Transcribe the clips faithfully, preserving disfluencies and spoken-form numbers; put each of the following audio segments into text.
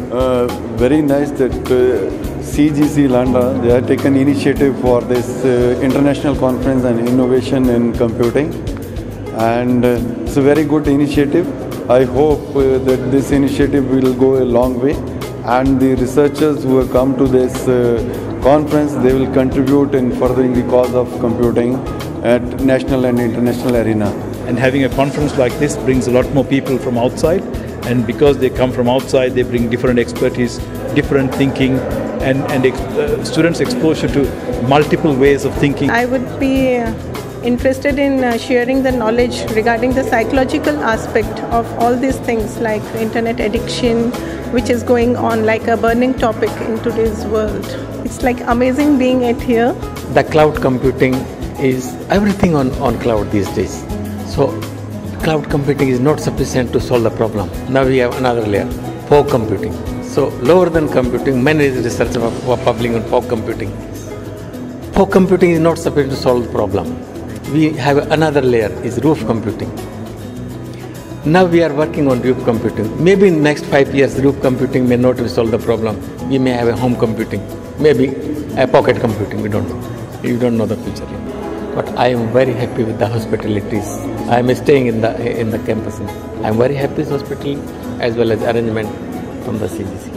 uh, very nice that uh, C G C Landra, they have taken initiative for this uh, international conference on innovation in computing, and uh, it's a very good initiative. I hope uh, that this initiative will go a long way, and the researchers who have come to this uh, conference, they will contribute in furthering the cause of computing at national and international arena. And having a conference like this brings a lot more people from outside, and because they come from outside, they bring different expertise, different thinking, and, and ex uh, students' exposure to multiple ways of thinking. I would be uh, interested in uh, sharing the knowledge regarding the psychological aspect of all these things like internet addiction, which is going on like a burning topic in today's world. It's like amazing being at here. The cloud computing is everything on, on cloud these days. So cloud computing is not sufficient to solve the problem. Now we have another layer, fog computing. So lower than computing, many researchers were publishing on fog computing. Fog computing is not sufficient to solve the problem. We have another layer, is roof computing. Now we are working on roof computing. Maybe in next five years, roof computing may not solve the problem. We may have a home computing, maybe a pocket computing, we don't know. You don't know the future. But I am very happy with the hospitalities. I am staying in the in the campus. I am very happy with hospital as well as arrangement from the C G C.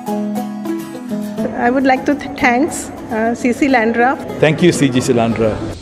I would like to th thanks uh, C C Landra. Thank you, C G C Landra.